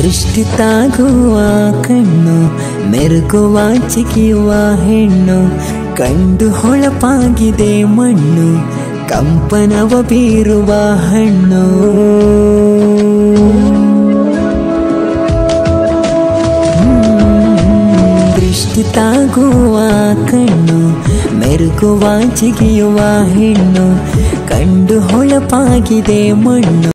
ದೃಷ್ಟಿ ತಾಗುವ ಕಣ್ಣು, ಮೆರುಗುವ ಚಿಗಿಯುವ ಹೆಣ್ಣು, ಕಂಡು ಹೊಳಪಾಗಿದೆ ಮಣ್ಣು, ಕಂಪನವ ಬೀರುವ ಹಣ್ಣು. ದೃಷ್ಟಿ ತಾಗುವ ಕಣ್ಣು, ಮೆರುಗುವ ಚಿಗಿಯುವ ಹೆಣ್ಣು, ಕಂಡು ಹೊಳಪಾಗಿದೆ ಮಣ್ಣು.